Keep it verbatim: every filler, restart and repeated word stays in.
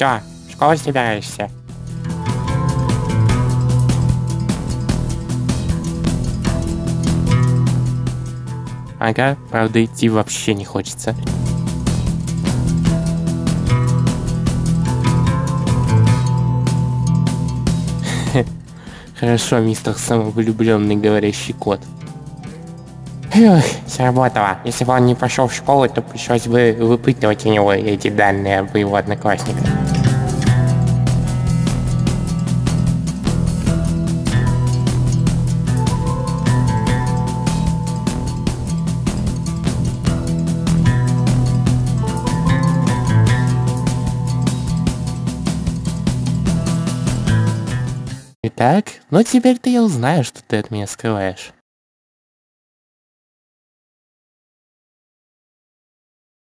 что, в школу собираешься? Ага, правда идти вообще не хочется. Хорошо, мистер самовлюбленный говорящий кот. Фух, сработало. Если бы он не пошел в школу, то пришлось бы выпытывать у него эти данные об его одноклассниках. Итак, ну теперь-то я узнаю, что ты от меня скрываешь.